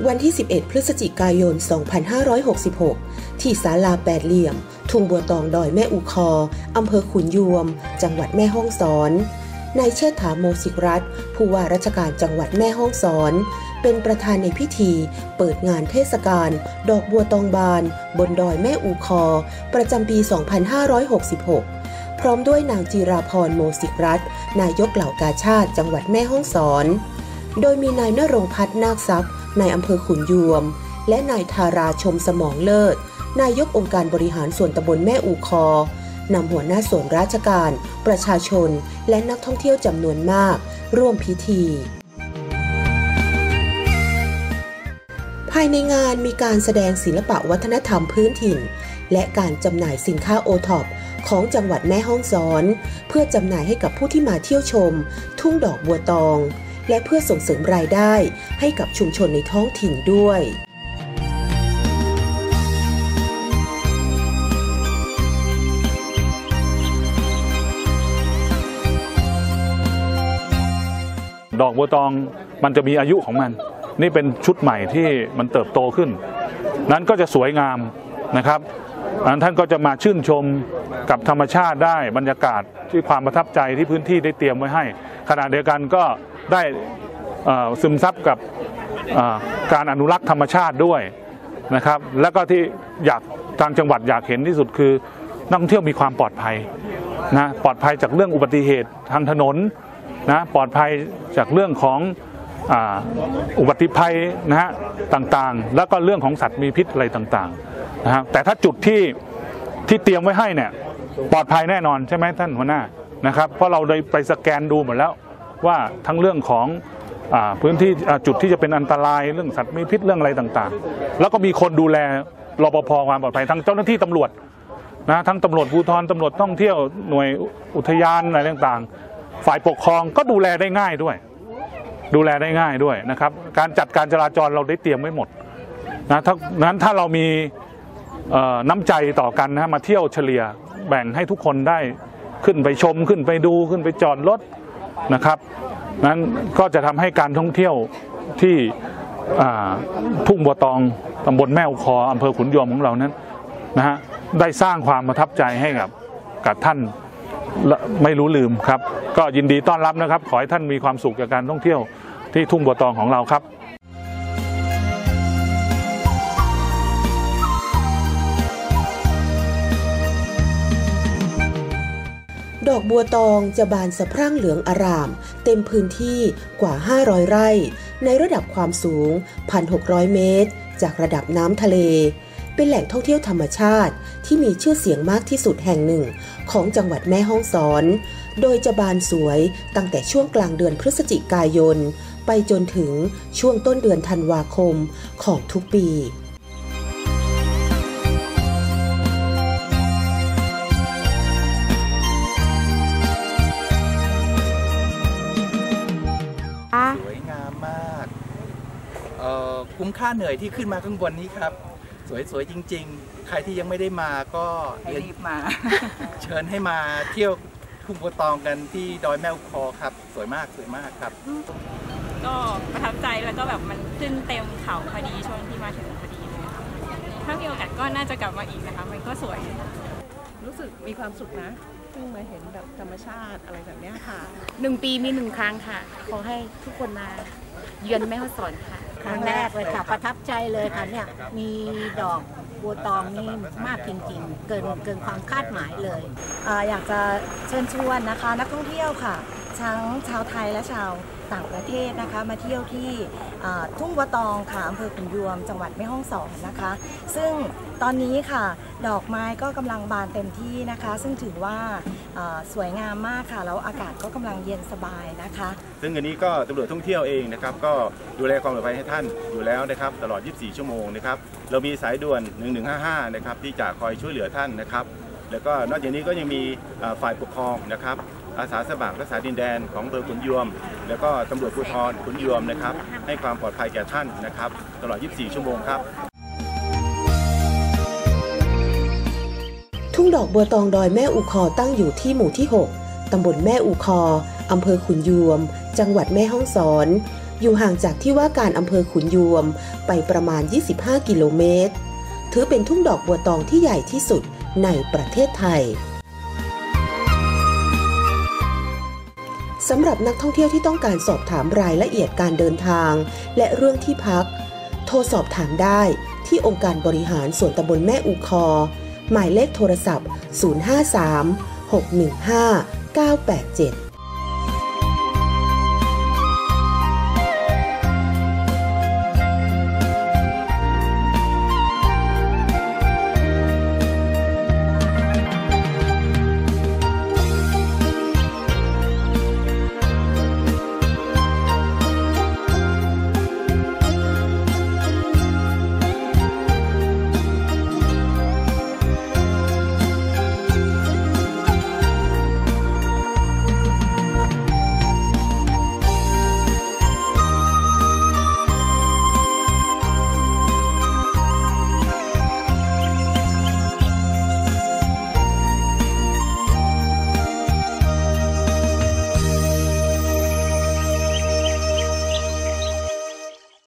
วันที่ 11 พฤศจิกายน 2566 ที่ศาลาแปดเหลี่ยม ทุ่งบัวตองดอยแม่อูคออำเภอขุนยวม จังหวัดแม่ฮ่องสอนนายเชษฐา โมสิกรัตน์ผู้ว่าราชการจังหวัดแม่ฮ่องสอนเป็นประธานในพิธีเปิดงานเทศกาลดอกบัวตองบานบนดอยแม่อูคอประจำปี 2566 พร้อมด้วยนางจีราพร โมสิกรัตน์นายกเหล่ากาชาติจังหวัดแม่ฮ่องสอนโดยมีนายณรงค์พัฒน์นาคทรัพย์นายอำเภอขุนยวมและนายธาราชมสมองเลิศนายกองค์การบริหารส่วนตำบลแม่อูคอนำหัวหน้าส่วนราชการประชาชนและนักท่องเที่ยวจำนวนมากร่วมพิธีภายในงานมีการแสดงศิลปะวัฒนธรรมพื้นถิ่นและการจำหน่ายสินค้าโอท็อปของจังหวัดแม่ฮ่องสอนเพื่อจำหน่ายให้กับผู้ที่มาเที่ยวชมทุ่งดอกบัวตองและเพื่อส่งเสริมรายได้ให้กับชุมชนในท้องถิ่นด้วยดอกบัวตองมันจะมีอายุของมันนี่เป็นชุดใหม่ที่มันเติบโตขึ้นนั้นก็จะสวยงามนะครับท่านก็จะมาชื่นชมกับธรรมชาติได้บรรยากาศที่ความประทับใจที่พื้นที่ได้เตรียมไว้ให้ขณะเดียวกันก็ได้ซึมซับกับการอนุรักษ์ธรรมชาติด้วยนะครับแล้วก็ที่ทางจังหวัดอยากเห็นที่สุดคือนักท่องเที่ยวมีความปลอดภัยนะปลอดภัยจากเรื่องอุบัติเหตุทางถนนนะปลอดภัยจากเรื่องของอุบัติภัยนะฮะต่างๆแล้วก็เรื่องของสัตว์มีพิษอะไรต่างๆนะฮะแต่ถ้าจุดที่เตรียมไว้ให้เนี่ยปลอดภัยแน่นอนใช่ไหมท่านหัวหน้านะครับเพราะเราได้ไปสแกนดูหมดแล้วว่าทั้งเรื่องของพื้นที่จุดที่จะเป็นอันตรายเรื่องสัตว์มีพิษเรื่องอะไรต่างๆแล้วก็มีคนดูแลรปภความปลอดภัยทั้งเจ้าหน้าที่ตำรวจนะทั้งตำรวจภูธรตำรวจท่องเที่ยวหน่วยอุทยานอะไรต่างๆฝ่ายปกครองก็ดูแลได้ง่ายด้วยนะครับการจัดการจราจรเราได้เตรียมไว้หมดนะถ้าเรามีน้ำใจต่อกันนะมาเที่ยวเฉลี่ยแบ่งให้ทุกคนได้ขึ้นไปชมขึ้นไปดูขึ้นไปจอดรถนะครับนั้นก็จะทำให้การท่องเที่ยวที่ทุ่งบัวตองตำบลแม่อูคออำเภอขุนยวมของเรานั้นนะฮะได้สร้างความประทับใจให้กับท่านไม่รู้ลืมครับก็ยินดีต้อนรับนะครับขอให้ท่านมีความสุขกับการท่องเที่ยวที่ทุ่งบัวตองของเราครับดอกบัวตองจะบานสะพรั่งเหลืองอร่ามเต็มพื้นที่กว่า500ไร่ในระดับความสูง 1,600 เมตรจากระดับน้ำทะเลเป็นแหล่งท่องเที่ยวธรรมชาติที่มีชื่อเสียงมากที่สุดแห่งหนึ่งของจังหวัดแม่ฮ่องสอนโดยจะบานสวยตั้งแต่ช่วงกลางเดือนพฤศจิกายนไปจนถึงช่วงต้นเดือนธันวาคมของทุกปีสวยงามมากคุ้มค่าเหนื่อยที่ขึ้นมาข้างบนนี้ครับสวยจริงๆใครที่ยังไม่ได้มาก็รีบมา เชิญให้มาเที่ยวทุ่งบัวตองกันที่ดอยแม่อูคอครับสวยมากครับก็ประทับใจแล้วก็แบบมันขึ้นเต็มเขาพอดีช่วงที่มาถึงพอดีเลยค่ะถ้ามีโอกาสก็น่าจะกลับมาอีกนะคะมันก็สวยรู้สึกมีความสุขนะเพิ่งมาเห็นแบบธรรมชาติอะไรแบบนี้ค่ะ1 ปีมี 1 ครั้งค่ะขอให้ทุกคนมาเยือนแม่ฮ่องสอนค่ะครั้งแรกเลยค่ะประทับใจเลยค่ะเนี่ยมีดอกบัวตองนี่มากจริงๆเกินความคาดหมายเลยอยากจะเชิญชวนนะคะนักท่องเที่ยวค่ะทั้งชาวไทยและชาวต่างประเทศนะคะมาเที่ยวที่ทุ่งบัวตองค่ะอำเภอขุนยวมจังหวัดแม่ฮ่องสอนนะคะซึ่งตอนนี้ค่ะดอกไม้ก็กำลังบานเต็มที่นะคะซึ่งถือว่าสวยงามมากค่ะแล้วอากาศก็กำลังเย็นสบายนะคะซึ่งอันนี้ก็ตำรวจท่องเที่ยวเองนะครับก็ดูแลความปลอดภัยให้ท่านอยู่แล้วนะครับตลอด 24 ชั่วโมงนะครับเรามีสายด่วน 1155 นะครับที่จะคอยช่วยเหลือท่านนะครับแล้วก็นอกจากนี้ก็ยังมีฝ่ายปกครองนะครับอาสาสมัครรักษาดินแดนของอำเภอขุนยวมแล้วก็ตำรวจภูธรขุนยวมนะครับให้ความปลอดภัยแก่ท่านนะครับตลอด 24 ชั่วโมงครับทุ่งดอกบัวตองดอยแม่อูคอตั้งอยู่ที่หมู่ที่ 6 ตำบลแม่อูคออำเภอขุนยวมจังหวัดแม่ฮ่องสอนอยู่ห่างจากที่ว่าการอำเภอขุนยวมไปประมาณ 25 กิโลเมตรถือเป็นทุ่งดอกบัวตองที่ใหญ่ที่สุดในประเทศไทยสำหรับนักท่องเที่ยวที่ต้องการสอบถามรายละเอียดการเดินทางและเรื่องที่พักโทรสอบถามได้ที่องค์การบริหารส่วนตำบลแม่อูคอหมายเลขโทรศัพท์ 053 615 987